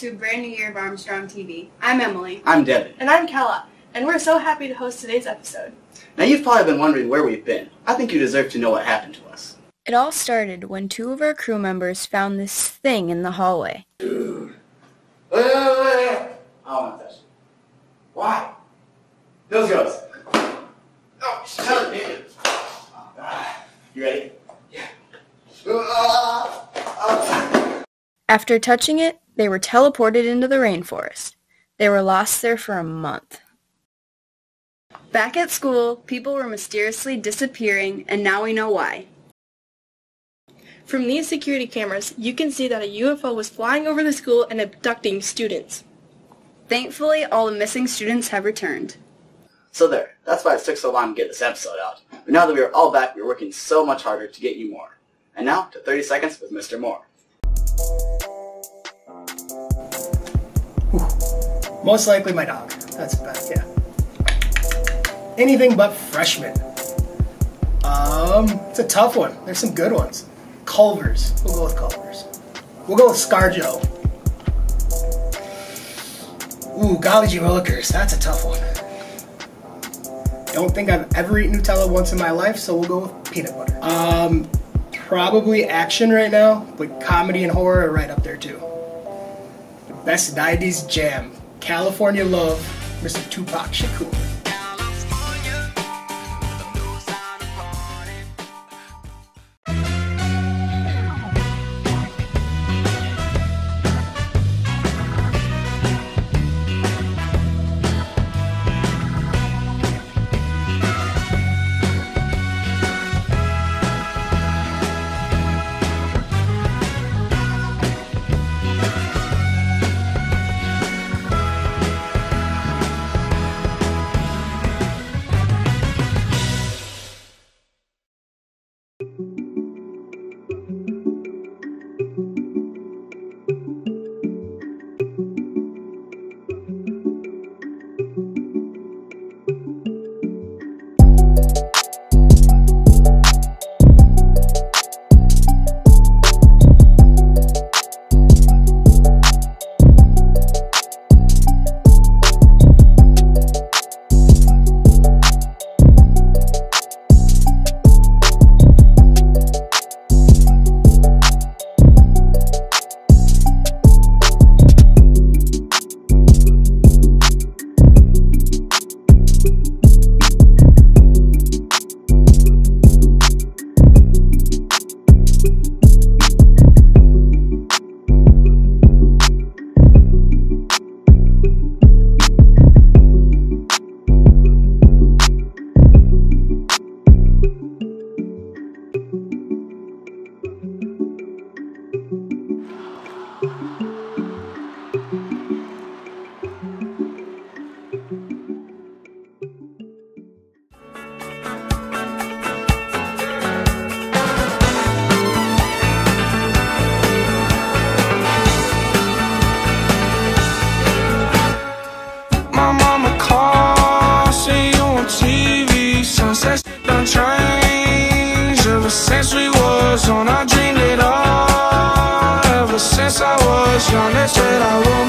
to a brand new year of Armstrong TV. I'm Emily. I'm Devin. And I'm Kella, and we're so happy to host today's episode. Now you've probably been wondering where we've been. I think you deserve to know what happened to us. It all started when two of our crew members found this thing in the hallway. Dude. Wait. I don't want to touch it. Why? Those goes. Oh, shut it, you ready? Yeah. After touching it, they were teleported into the rainforest. They were lost there for a month. Back at school, people were mysteriously disappearing, and now we know why. From these security cameras, you can see that a UFO was flying over the school and abducting students. Thankfully, all the missing students have returned. So there. That's why it took so long to get this episode out. But now that we are all back, we're working so much harder to get you more. And now, to 30 Seconds with Mr. Moore. Most likely my dog. That's the best, yeah. Anything but freshman. It's a tough one. There's some good ones. Culvers. We'll go with Culvers. We'll go with Scarjo. Ooh, Golly Gee Willikers. That's a tough one. Don't think I've ever eaten Nutella once in my life, so we'll go with peanut butter. Probably action right now, but comedy and horror are right up there too. The best 90s jam. California Love, Mr. Tupac Shakur. On, I dreamed it all. Ever since I was young, they said I would.